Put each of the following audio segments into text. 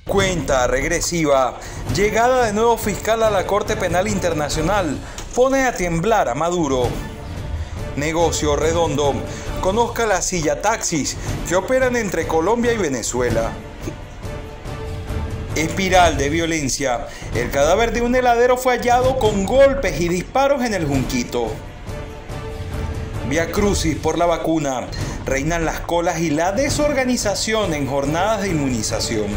Cuenta regresiva. Llegada de nuevo fiscal a la Corte Penal Internacional pone a temblar a Maduro. Negocio redondo. Conozca la silla taxis que operan entre Colombia y Venezuela. Espiral de violencia. El cadáver de un heladero fue hallado con golpes y disparos en el Junquito. Viacrucis por la vacuna. Reinan las colas y la desorganización en jornadas de inmunización.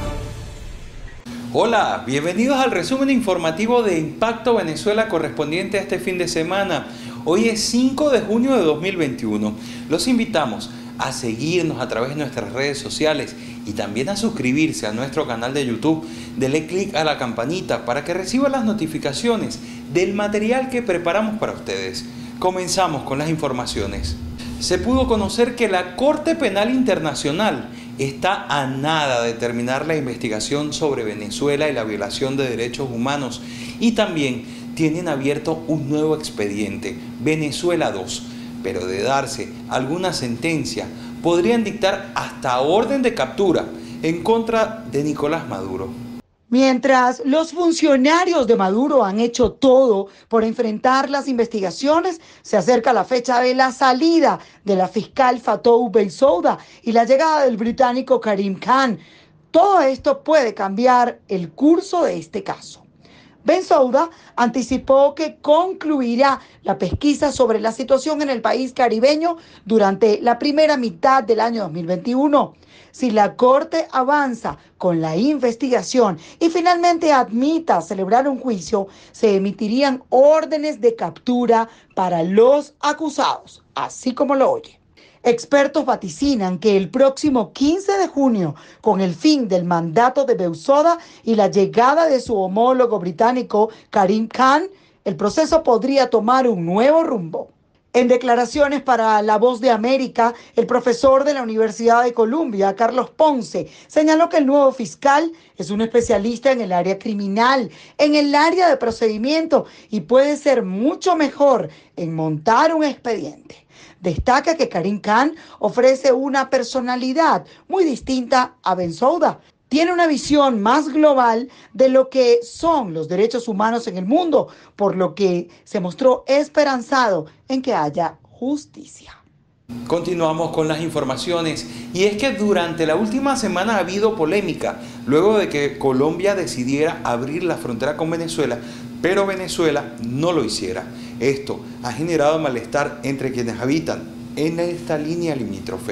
Hola, bienvenidos al resumen informativo de Impacto Venezuela correspondiente a este fin de semana. Hoy es 5 de junio de 2021. Los invitamos a seguirnos a través de nuestras redes sociales y también a suscribirse a nuestro canal de YouTube. Dele clic a la campanita para que reciba las notificaciones del material que preparamos para ustedes. Comenzamos con las informaciones. Se pudo conocer que la Corte Penal Internacional está a nada de terminar la investigación sobre Venezuela y la violación de derechos humanos, y también tienen abierto un nuevo expediente, Venezuela 2, pero de darse alguna sentencia podrían dictar hasta orden de captura en contra de Nicolás Maduro. Mientras los funcionarios de Maduro han hecho todo por enfrentar las investigaciones, se acerca la fecha de la salida de la fiscal Fatou Bensouda y la llegada del británico Karim Khan. Todo esto puede cambiar el curso de este caso. Bensouda anticipó que concluirá la pesquisa sobre la situación en el país caribeño durante la primera mitad del año 2021. Si la Corte avanza con la investigación y finalmente admita celebrar un juicio, se emitirían órdenes de captura para los acusados, así como lo oye. Expertos vaticinan que el próximo 15 de junio, con el fin del mandato de Bensouda y la llegada de su homólogo británico Karim Khan, el proceso podría tomar un nuevo rumbo. En declaraciones para La Voz de América, el profesor de la Universidad de Columbia, Carlos Ponce, señaló que el nuevo fiscal es un especialista en el área criminal, en el área de procedimiento, y puede ser mucho mejor en montar un expediente. Destaca que Karim Khan ofrece una personalidad muy distinta a Bensouda. Tiene una visión más global de lo que son los derechos humanos en el mundo, por lo que se mostró esperanzado en que haya justicia. Continuamos con las informaciones, y es que durante la última semana ha habido polémica luego de que Colombia decidiera abrir la frontera con Venezuela, pero Venezuela no lo hiciera. Esto ha generado malestar entre quienes habitan en esta línea limítrofe.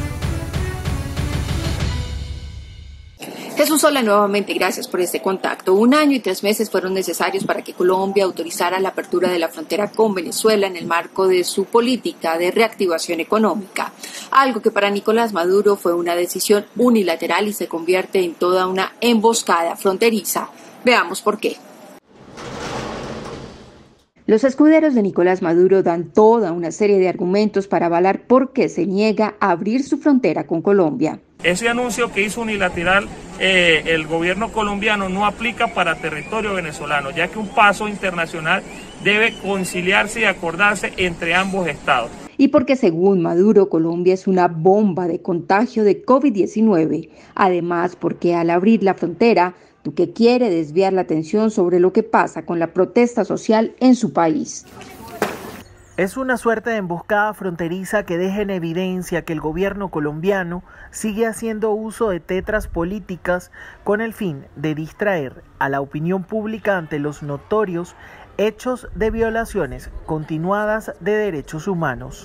Jesús Sola, nuevamente gracias por este contacto. 1 año y 3 meses fueron necesarios para que Colombia autorizara la apertura de la frontera con Venezuela en el marco de su política de reactivación económica, algo que para Nicolás Maduro fue una decisión unilateral y se convierte en toda una emboscada fronteriza. Veamos por qué. Los escuderos de Nicolás Maduro dan toda una serie de argumentos para avalar por qué se niega a abrir su frontera con Colombia. Ese anuncio que hizo unilateral el gobierno colombiano no aplica para territorio venezolano, ya que un paso internacional debe conciliarse y acordarse entre ambos estados. Y porque según Maduro, Colombia es una bomba de contagio de COVID-19. Además, porque al abrir la frontera, Duque quiere desviar la atención sobre lo que pasa con la protesta social en su país. Es una suerte de emboscada fronteriza que deja en evidencia que el gobierno colombiano sigue haciendo uso de tetras políticas con el fin de distraer a la opinión pública ante los notorios hechos de violaciones continuadas de derechos humanos.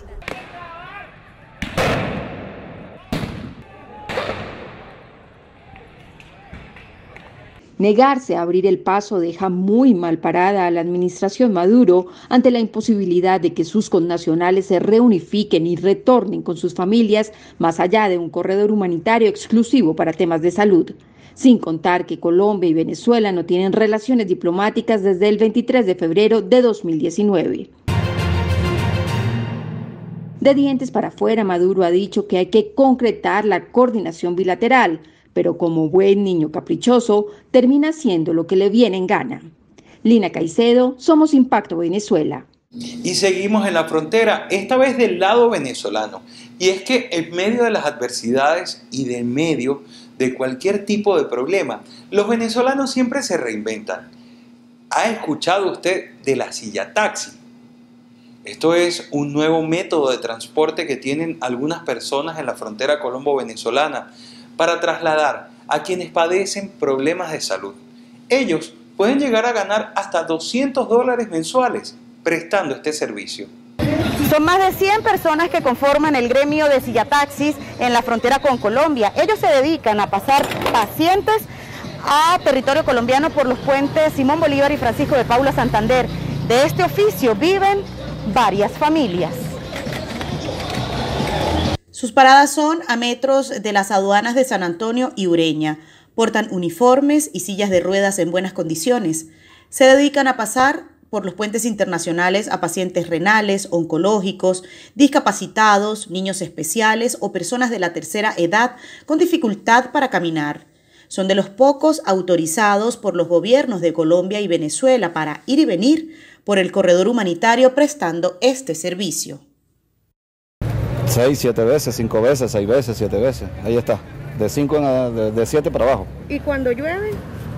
Negarse a abrir el paso deja muy mal parada a la administración Maduro ante la imposibilidad de que sus connacionales se reunifiquen y retornen con sus familias más allá de un corredor humanitario exclusivo para temas de salud. Sin contar que Colombia y Venezuela no tienen relaciones diplomáticas desde el 23 de febrero de 2019. De dientes para afuera, Maduro ha dicho que hay que concretar la coordinación bilateral, pero como buen niño caprichoso, termina haciendo lo que le viene en gana. Lina Caicedo, Somos Impacto Venezuela. Y seguimos en la frontera, esta vez del lado venezolano. Y es que en medio de las adversidades y en medio de cualquier tipo de problema. Los venezolanos siempre se reinventan. ¿Ha escuchado usted de la silla taxi? Esto es un nuevo método de transporte que tienen algunas personas en la frontera colombo-venezolana para trasladar a quienes padecen problemas de salud. Ellos pueden llegar a ganar hasta $200 mensuales prestando este servicio. Son más de 100 personas que conforman el gremio de sillataxis en la frontera con Colombia. Ellos se dedican a pasar pacientes a territorio colombiano por los puentes Simón Bolívar y Francisco de Paula Santander. De este oficio viven varias familias. Sus paradas son a metros de las aduanas de San Antonio y Ureña. Portan uniformes y sillas de ruedas en buenas condiciones. Se dedican a pasar por los puentes internacionales a pacientes renales, oncológicos, discapacitados, niños especiales o personas de la tercera edad con dificultad para caminar. Son de los pocos autorizados por los gobiernos de Colombia y Venezuela para ir y venir por el corredor humanitario prestando este servicio. 6, 7 veces, 5 veces, 6 veces, 7 veces. Ahí está, de 7 para abajo. ¿Y cuando llueve?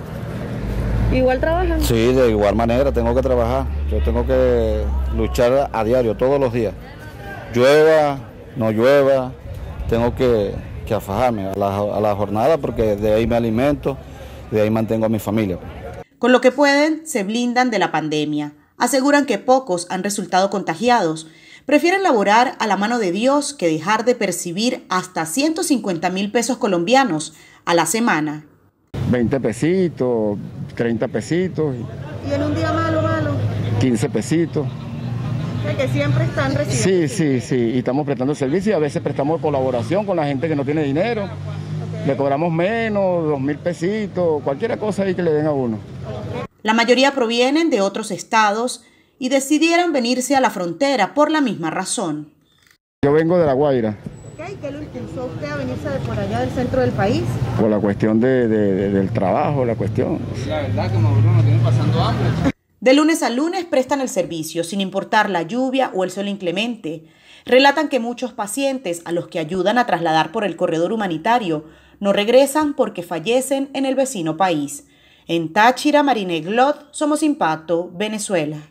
¿Igual trabajan? Sí, de igual manera tengo que trabajar. Yo tengo que luchar a diario, todos los días. Llueva, no llueva, tengo que afajarme a la jornada porque de ahí me alimento, de ahí mantengo a mi familia. Con lo que pueden, se blindan de la pandemia. Aseguran que pocos han resultado contagiados. Prefieren laborar a la mano de Dios que dejar de percibir hasta 150.000 pesos colombianos a la semana. 20 pesitos, 30 pesitos. ¿Y en un día malo? 15 pesitos. Que siempre están recibiendo. Sí, y estamos prestando servicio y a veces prestamos colaboración con la gente que no tiene dinero. Okay. Le cobramos menos, 2.000 pesitos, cualquier cosa ahí que le den a uno. La mayoría provienen de otros estados y decidieron venirse a la frontera por la misma razón. Yo vengo de La Guaira. ¿Qué lo impulsó usted a venirse de por allá del centro del país? Por la cuestión del trabajo, la cuestión. La verdad que Maduro nos tiene pasando hambre. De lunes a lunes prestan el servicio, sin importar la lluvia o el sol inclemente. Relatan que muchos pacientes a los que ayudan a trasladar por el corredor humanitario no regresan porque fallecen en el vecino país. En Táchira, Marineglot, Somos Impacto, Venezuela.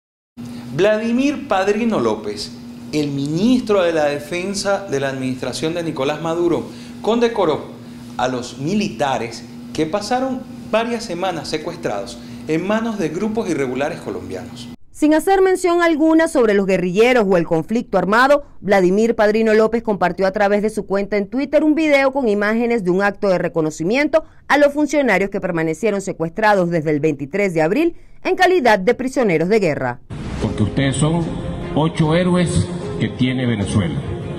Vladimir Padrino López, el ministro de la Defensa de la administración de Nicolás Maduro, condecoró a los militares que pasaron varias semanas secuestrados en manos de grupos irregulares colombianos. Sin hacer mención alguna sobre los guerrilleros o el conflicto armado, Vladimir Padrino López compartió a través de su cuenta en Twitter un video con imágenes de un acto de reconocimiento a los funcionarios que permanecieron secuestrados desde el 23 de abril en calidad de prisioneros de guerra. Porque ustedes son 8 héroes que tiene Venezuela,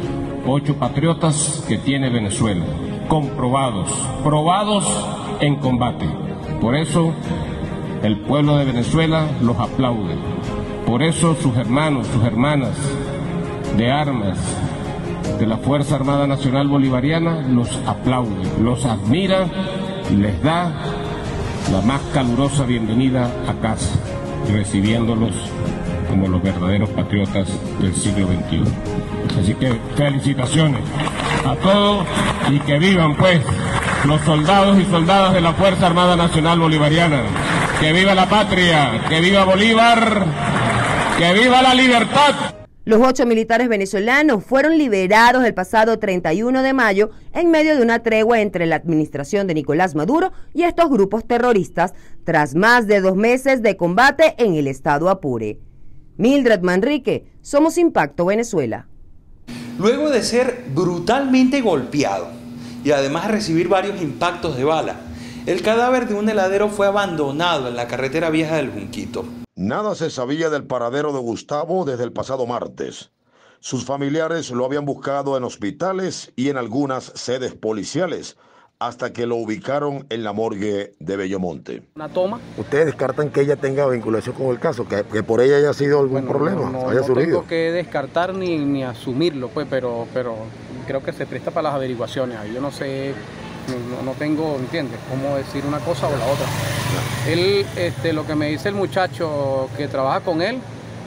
8 patriotas que tiene Venezuela, comprobados, probados en combate. Por eso el pueblo de Venezuela los aplaude. Por eso sus hermanos, sus hermanas de armas de la Fuerza Armada Nacional Bolivariana los aplaude, los admira y les da la más calurosa bienvenida a casa, recibiéndolos como los verdaderos patriotas del siglo XXI. Así que felicitaciones a todos y que vivan pues los soldados y soldadas de la Fuerza Armada Nacional Bolivariana. ¡Que viva la patria! ¡Que viva Bolívar! ¡Que viva la libertad! Los 8 militares venezolanos fueron liberados el pasado 31 de mayo en medio de una tregua entre la administración de Nicolás Maduro y estos grupos terroristas, tras más de 2 meses de combate en el estado Apure. Mildred Manrique, Somos Impacto Venezuela. Luego de ser brutalmente golpeado y además recibir varios impactos de bala, el cadáver de un heladero fue abandonado en la carretera vieja del Junquito. Nada se sabía del paradero de Gustavo desde el pasado martes. Sus familiares lo habían buscado en hospitales y en algunas sedes policiales, hasta que lo ubicaron en la morgue de Bellomonte. ¿Una toma? ¿Ustedes descartan que ella tenga vinculación con el caso? ¿Que por ella haya sido algún problema? No tengo que descartar ni asumirlo, pues, pero creo que se presta para las averiguaciones. Yo no sé, no tengo, ¿entiendes?, cómo decir una cosa o la otra. Él, lo que me dice el muchacho que trabaja con él,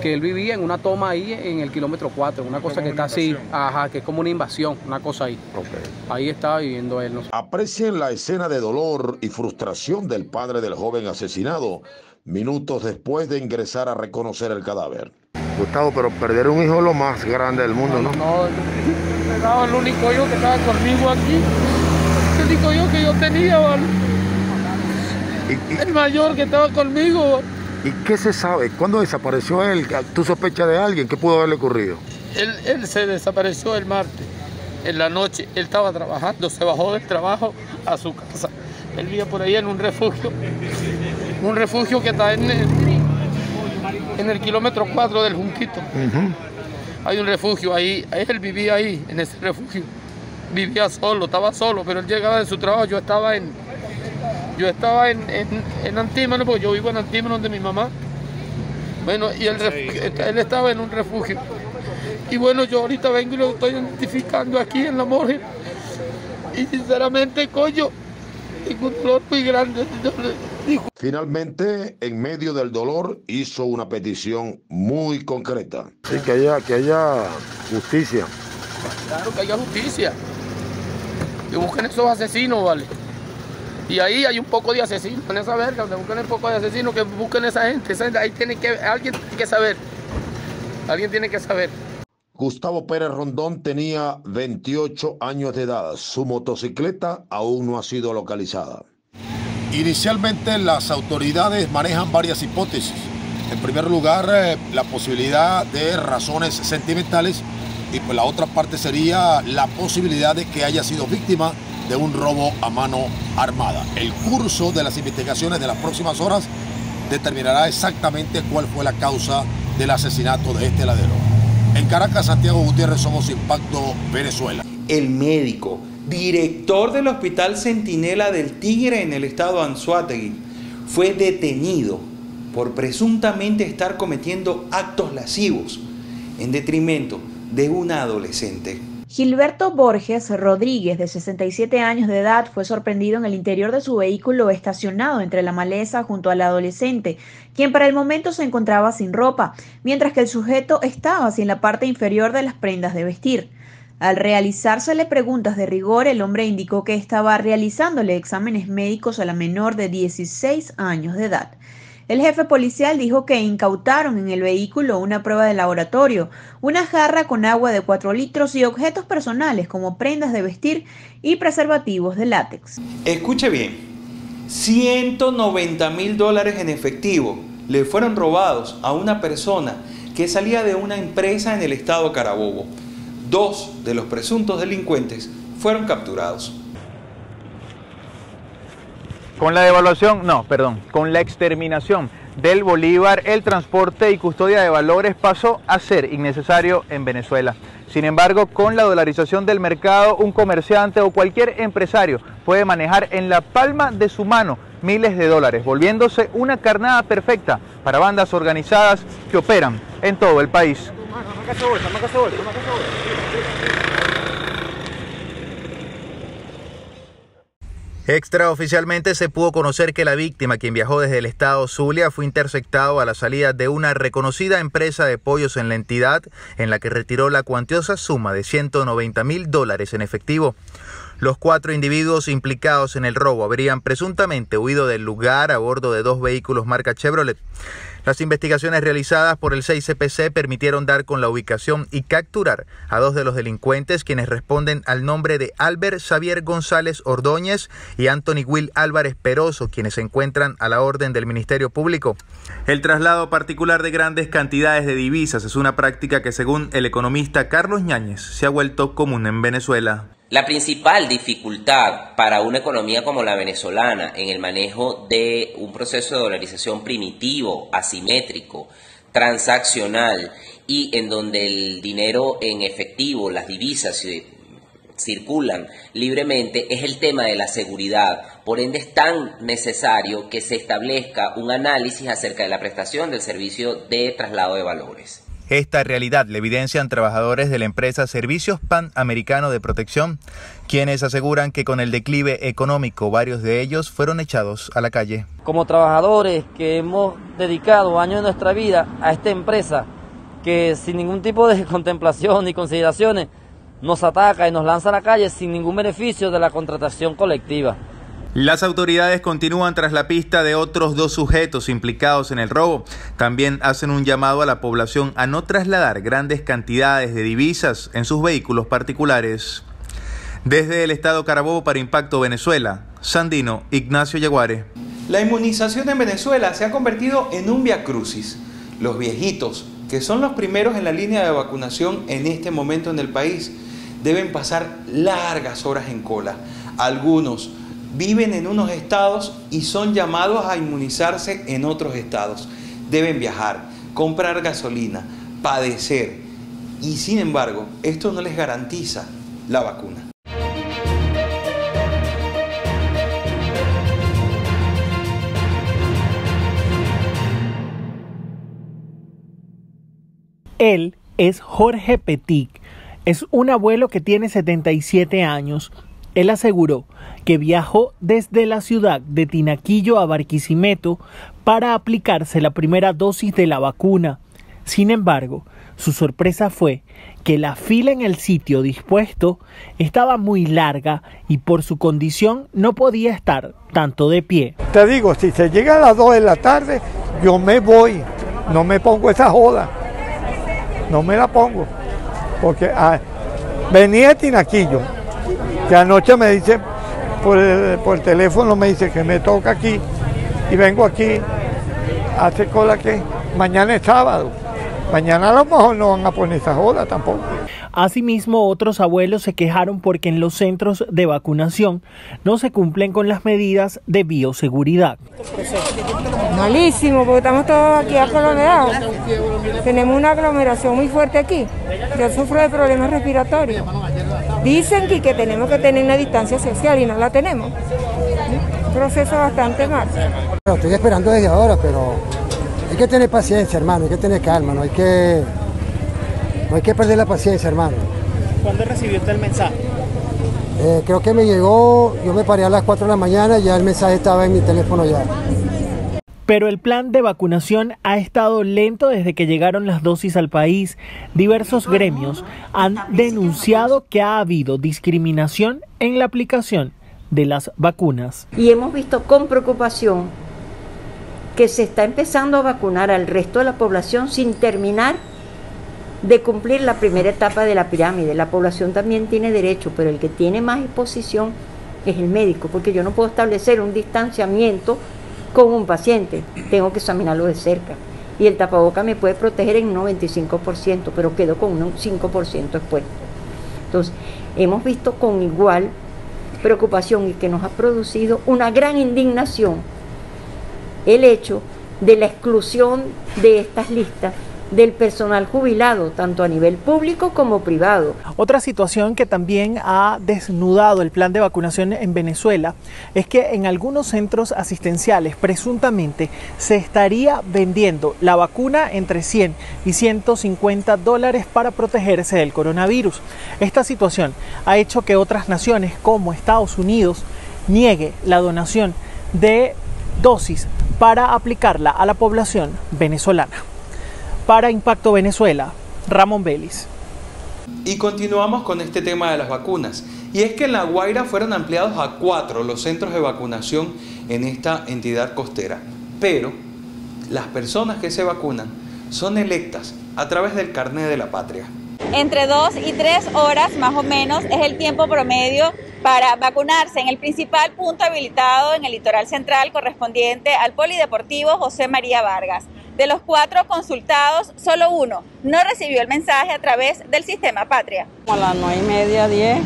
que él vivía en una toma ahí en el kilómetro 4, una cosa que está así, ajá, que es como una invasión, una cosa ahí. Ahí estaba viviendo él. Aprecien la escena de dolor y frustración del padre del joven asesinado, minutos después de ingresar a reconocer el cadáver. Gustavo, pero perder un hijo es lo más grande del mundo, ¿no? No, era el único hijo que estaba conmigo aquí, el único hijo que yo tenía, ¿vale? El mayor que estaba conmigo. ¿Y qué se sabe? ¿Cuándo desapareció él? ¿Tú sospechas de alguien? ¿Qué pudo haberle ocurrido? Él se desapareció el martes, en la noche. Él estaba trabajando, se bajó del trabajo a su casa. Él vivía por ahí en un refugio que está en el kilómetro 4 del Junquito. Hay un refugio ahí, él vivía ahí, en ese refugio. Vivía solo, estaba solo, pero él llegaba de su trabajo. Yo estaba en Antímano, porque yo vivo en Antímano de mi mamá. Bueno, y él estaba en un refugio. Y bueno, yo ahorita vengo y lo estoy identificando aquí en la morgue. Y sinceramente, coño, tengo un dolor muy grande. Finalmente, en medio del dolor, hizo una petición muy concreta. Sí, que haya justicia. Claro, que haya justicia. Que busquen esos asesinos, ¿vale? Y ahí hay un poco de asesinos en esa verga, donde busquen un poco de asesinos, que busquen esa gente. Ahí alguien tiene que saber. Alguien tiene que saber. Gustavo Pérez Rondón tenía 28 años de edad. Su motocicleta aún no ha sido localizada. Inicialmente las autoridades manejan varias hipótesis. En primer lugar, la posibilidad de razones sentimentales, y pues la otra parte sería la posibilidad de que haya sido víctima de un robo a mano armada. El curso de las investigaciones de las próximas horas determinará exactamente cuál fue la causa del asesinato de este ladrón. En Caracas, Santiago Gutiérrez, Somos Impacto, Venezuela. El médico, director del Hospital Centinela del Tigre en el estado Anzoátegui, fue detenido por presuntamente estar cometiendo actos lascivos en detrimento de una adolescente. Gilberto Borges Rodríguez, de 67 años de edad, fue sorprendido en el interior de su vehículo estacionado entre la maleza junto al adolescente, quien para el momento se encontraba sin ropa, mientras que el sujeto estaba sin la parte inferior de las prendas de vestir. Al realizársele preguntas de rigor, el hombre indicó que estaba realizándole exámenes médicos a la menor de 16 años de edad. El jefe policial dijo que incautaron en el vehículo una prueba de laboratorio, una jarra con agua de 4 litros y objetos personales como prendas de vestir y preservativos de látex. Escuche bien, $190,000 en efectivo le fueron robados a una persona que salía de una empresa en el estado Carabobo. 2 de los presuntos delincuentes fueron capturados. Con la exterminación del bolívar, el transporte y custodia de valores pasó a ser innecesario en Venezuela. Sin embargo, con la dolarización del mercado, un comerciante o cualquier empresario puede manejar en la palma de su mano miles de dólares, volviéndose una carnada perfecta para bandas organizadas que operan en todo el país. Extraoficialmente se pudo conocer que la víctima, quien viajó desde el estado Zulia, fue interceptado a la salida de una reconocida empresa de pollos en la entidad, en la que retiró la cuantiosa suma de $190,000 en efectivo. Los 4 individuos implicados en el robo habrían presuntamente huido del lugar a bordo de 2 vehículos marca Chevrolet. Las investigaciones realizadas por el 6CPC permitieron dar con la ubicación y capturar a 2 de los delincuentes, quienes responden al nombre de Albert Xavier González Ordóñez y Anthony Will Álvarez Peroso, quienes se encuentran a la orden del Ministerio Público. El traslado particular de grandes cantidades de divisas es una práctica que, según el economista Carlos Ñáñez, se ha vuelto común en Venezuela. La principal dificultad para una economía como la venezolana en el manejo de un proceso de dolarización primitivo, asimétrico, transaccional y en donde el dinero en efectivo, las divisas circulan libremente, es el tema de la seguridad. Por ende es tan necesario que se establezca un análisis acerca de la prestación del servicio de traslado de valores. Esta realidad la evidencian trabajadores de la empresa Servicios Panamericano de Protección, quienes aseguran que con el declive económico varios de ellos fueron echados a la calle. Como trabajadores que hemos dedicado años de nuestra vida a esta empresa, que sin ningún tipo de contemplación ni consideraciones nos ataca y nos lanza a la calle sin ningún beneficio de la contratación colectiva. Las autoridades continúan tras la pista de otros 2 sujetos implicados en el robo. También hacen un llamado a la población a no trasladar grandes cantidades de divisas en sus vehículos particulares. Desde el estado Carabobo para Impacto Venezuela, Sandino Ignacio Yaguare. La inmunización en Venezuela se ha convertido en un viacrucis. Los viejitos, que son los primeros en la línea de vacunación en este momento en el país, deben pasar largas horas en cola. Algunos viven en unos estados y son llamados a inmunizarse en otros estados. Deben viajar, comprar gasolina, padecer y sin embargo, esto no les garantiza la vacuna. Él es Jorge Petit, es un abuelo que tiene 77 años. Él aseguró que viajó desde la ciudad de Tinaquillo a Barquisimeto para aplicarse la primera dosis de la vacuna. Sin embargo, su sorpresa fue que la fila en el sitio dispuesto estaba muy larga y por su condición no podía estar tanto de pie. Te digo, si se llega a las 2 de la tarde, yo me voy, no me pongo esa joda, no me la pongo, porque venía de Tinaquillo, que anoche me dice, por teléfono me dice que me toca aquí, y vengo aquí, hace cola que mañana es sábado, mañana a lo mejor no van a poner esa joda tampoco. Asimismo, otros abuelos se quejaron porque en los centros de vacunación no se cumplen con las medidas de bioseguridad. Malísimo, porque estamos todos aquí aglomerados. Tenemos una aglomeración muy fuerte aquí. Yo sufro de problemas respiratorios. Dicen que tenemos que tener una distancia social y no la tenemos. Un proceso bastante mal. Estoy esperando desde ahora, pero hay que tener paciencia, hermano, hay que tener calma, no hay que perder la paciencia, hermano. ¿Cuándo recibió usted el mensaje? Creo que me llegó, yo me paré a las 4 de la mañana y ya el mensaje estaba en mi teléfono ya. Pero el plan de vacunación ha estado lento desde que llegaron las dosis al país. Diversos gremios han denunciado que ha habido discriminación en la aplicación de las vacunas. Y hemos visto con preocupación que se está empezando a vacunar al resto de la población sin terminar de cumplir la primera etapa de la pirámide. La población también tiene derecho, pero el que tiene más exposición es el médico, porque yo no puedo establecer un distanciamiento con un paciente, tengo que examinarlo de cerca. Y el tapaboca me puede proteger en un 95%, pero quedo con un 5% expuesto. Entonces, hemos visto con igual preocupación y que nos ha producido una gran indignación el hecho de la exclusión de estas listas del personal jubilado, tanto a nivel público como privado. Otra situación que también ha desnudado el plan de vacunación en Venezuela es que en algunos centros asistenciales presuntamente se estaría vendiendo la vacuna entre 100 y 150 dólares para protegerse del coronavirus. Esta situación ha hecho que otras naciones como Estados Unidos niegue la donación de dosis para aplicarla a la población venezolana. Para Impacto Venezuela, Ramón Vélez. Y continuamos con este tema de las vacunas. Y es que en La Guaira fueron ampliados a 4 los centros de vacunación en esta entidad costera. Pero las personas que se vacunan son electas a través del carnet de la patria. Entre 2 y 3 horas más o menos es el tiempo promedio para vacunarse en el principal punto habilitado en el litoral central correspondiente al Polideportivo José María Vargas. De los 4 consultados, solo 1 no recibió el mensaje a través del sistema Patria. A las 9:30, 10,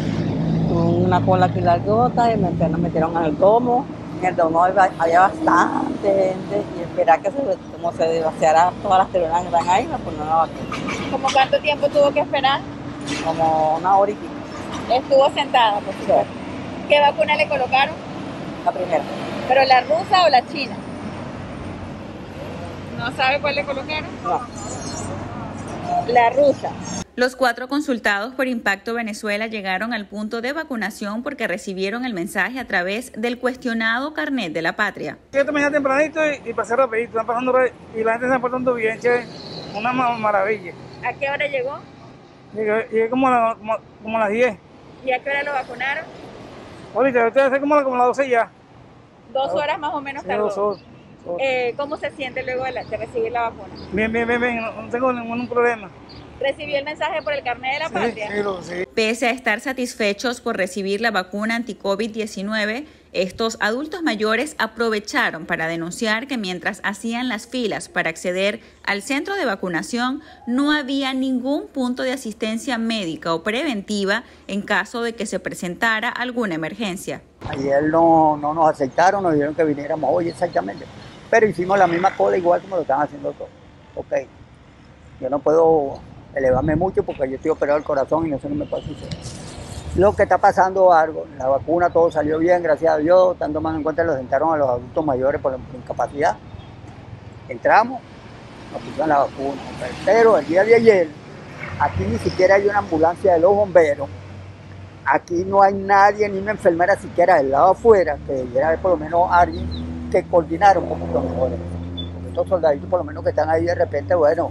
una cola aquí largota y nos metieron en el domo. En el domo había bastante gente y esperar que se desvaciara todas las telonas que están ahí, pues no la vacuna. ¿Cómo cuánto tiempo tuvo que esperar? Como 1 hora y pico. Estuvo sentada, por favor. ¿Qué vacuna le colocaron? La primera. ¿Pero la rusa o la china? ¿No sabe cuál le colocaron? No. La rusa. Los 4 consultados por Impacto Venezuela llegaron al punto de vacunación porque recibieron el mensaje a través del cuestionado carnet de la patria. Yo esta mañana tempranito y pasé rapidito, están pasando y la gente se está portando bien, che, una maravilla. ¿A qué hora llegó? Llegué como a las 10. ¿Y a qué hora lo vacunaron? Ahorita, usted hace como las 12 ya. 2 horas más o menos sí, tardó. 2 horas. ¿Cómo se siente luego de recibir la vacuna? Bien, no tengo ningún problema. ¿Recibió el mensaje por el carnet de la patria? Sí. Pese a estar satisfechos por recibir la vacuna anti-COVID-19, estos adultos mayores aprovecharon para denunciar que mientras hacían las filas para acceder al centro de vacunación, no había ningún punto de asistencia médica o preventiva en caso de que se presentara alguna emergencia. Ayer no nos aceptaron, nos dijeron que viniéramos hoy exactamente, pero hicimos la misma cola igual como lo están haciendo todos. Ok, yo no puedo elevarme mucho porque yo estoy operado del corazón y eso no me puede suceder. Lo que está pasando algo, la vacuna todo salió bien, gracias a Dios, están tomando en cuenta que los sentaron a los adultos mayores por incapacidad. Entramos, nos pusieron la vacuna, pero el día de ayer, aquí ni siquiera hay una ambulancia de los bomberos, aquí no hay nadie, ni una enfermera siquiera del lado afuera, que debiera haber por lo menos alguien que coordinara un poquito mejor. Porque estos soldaditos por lo menos que están ahí de repente, bueno,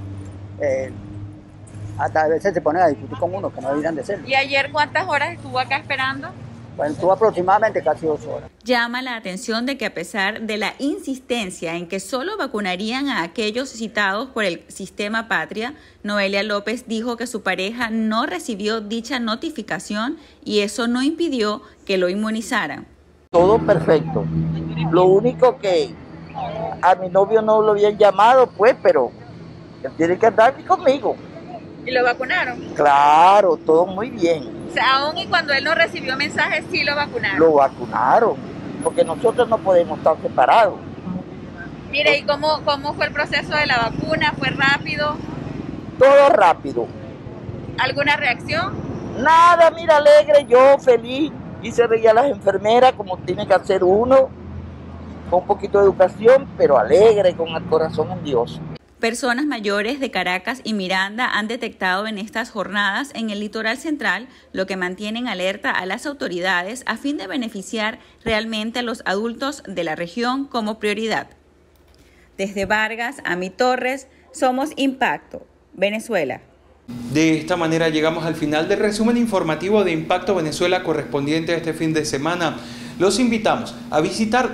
hasta a veces se ponen a discutir con uno que no deberían de ser. ¿Y ayer cuántas horas estuvo acá esperando? Bueno, estuvo aproximadamente casi 2 horas. Llama la atención de que a pesar de la insistencia en que solo vacunarían a aquellos citados por el sistema Patria, Noelia López dijo que su pareja no recibió dicha notificación y eso no impidió que lo inmunizaran. Todo perfecto. Lo único que a mi novio no lo habían llamado, pues, pero él tiene que andar conmigo. ¿Y lo vacunaron? Claro, todo muy bien. O sea, aún y cuando él no recibió mensajes, sí lo vacunaron. Lo vacunaron, porque nosotros no podemos estar separados. Mire, ¿y cómo fue el proceso de la vacuna? ¿Fue rápido? Todo rápido. ¿Alguna reacción? Nada, mira, alegre, yo feliz. Hice reír a las enfermeras como tiene que hacer uno, con un poquito de educación, pero alegre, con el corazón en Dios. Personas mayores de Caracas y Miranda han detectado en estas jornadas en el litoral central, lo que mantienen alerta a las autoridades a fin de beneficiar realmente a los adultos de la región como prioridad. Desde Vargas, Ami Torres, somos Impacto, Venezuela. De esta manera llegamos al final del resumen informativo de Impacto Venezuela correspondiente a este fin de semana. Los invitamos a visitar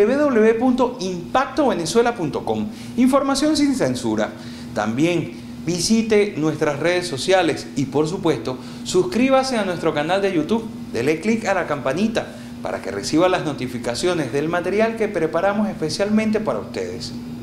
www.impactovenezuela.com. Información sin censura. También visite nuestras redes sociales y, por supuesto, suscríbase a nuestro canal de YouTube. Dele clic a la campanita para que reciba las notificaciones del material que preparamos especialmente para ustedes.